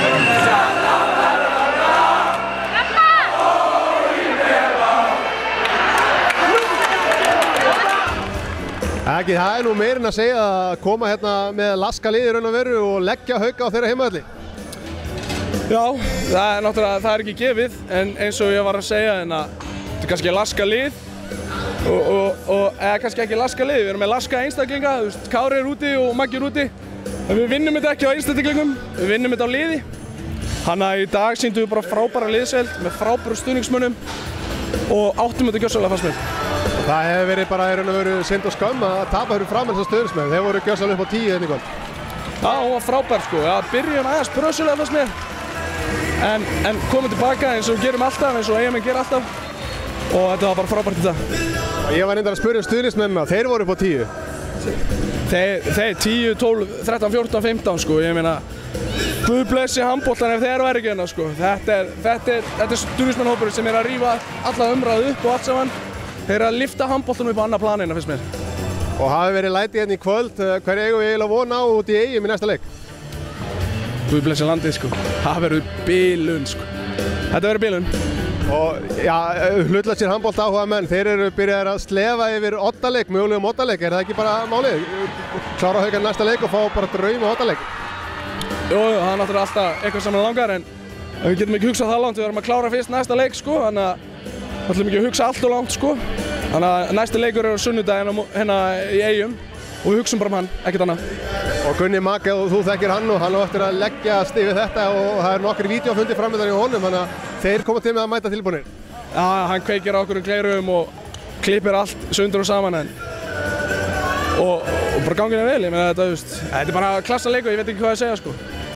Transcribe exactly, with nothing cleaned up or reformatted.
Ekki, það er nú meirinn að segja að koma hérna með laska liði raun og veru og leggja Hauka á þeirra heimavelli. Já, það er náttúrulega, það er ekki gefið, en eins og ég var að segja en að þetta er kannski laska lið og, og, og eða kannski ekki laska lið, við erum með laska einstaklinga, þú veist, Kári er úti og Maggi er úti, en við vinnum þetta ekki á einstaklingum, við vinnum þetta á liði. Þannig að í dag sýndum við bara frábæra liðsveld með frábæru stuðningsmönnum og áttum þetta gjörsamlega fannst mér. Það hefur verið bara í raun og veru synd og skömm að tapa fyrir fram þessar stuðningsmenn. Þeir voru gjörsamlega upp á tíu hérna í kvöld. Já, hún var frábær sko. Já, byrjun aðeins brösulega fannst mér. En, en komum tilbaka eins og við gerum alltaf, eins og Eyjamenn gera alltaf. Og þetta var bara frábært í dag. Ég var reyndar að spyrja um stuðningsmennina, þeir voru upp á tíu. Þeir, þeir tíu, tólf, þrettán, fjórtán, fimmtán sko. Ég meina, Guð blessi handboltan ef þeir væru ekki hérna sko. Þetta er, þetta er, þetta er stuðningsmannahópur sem er að rífa alla umræðu upp og allt saman. Þeir eru að lyfta handboltanum upp á annað planina, finnst mér. Og hafi verið læti hérna í kvöld, hverju eigum við eiginlega vona á út í Eyjum í næsta leik? Guð blessi landið sko. Það verður bilun sko. Þetta verður bilun. Og já, hlutlaðsir handbolt áhuga menn, þeir eru byrjaðir að slefa yfir oddaleik, mögulegum oddaleik. Er það ekki bara málið? Klára Haukar næsta leik og fá bara drauma oddaleik? Jú, það er náttúrulega alltaf eitthvað sem er langar, en við getum ekki hugsað það langt. Við verðum að klára fyrst næsta leik sko, þannig að við ætlum ekki að hugsa allt og langt sko. Þannig að næsti leikur er á sunnudaginn hérna í Eyjum og við hugsum bara um hann, ekkert annað. Og Gunni Maggi, þú þekkir hann og hann á eftir að leggjast yfir þetta og það er nokkri vídeófundir framöndan í honum, þannig að þeir koma til með að mæta tilbúinir. Já, hann kveikir á okkur um gleraugun og klippir allt sundur og saman en og, og bara gangið er vel, ég meina þetta, þú veist, þetta er bara klassa leikur, ég veit ekki hvað að segja sko.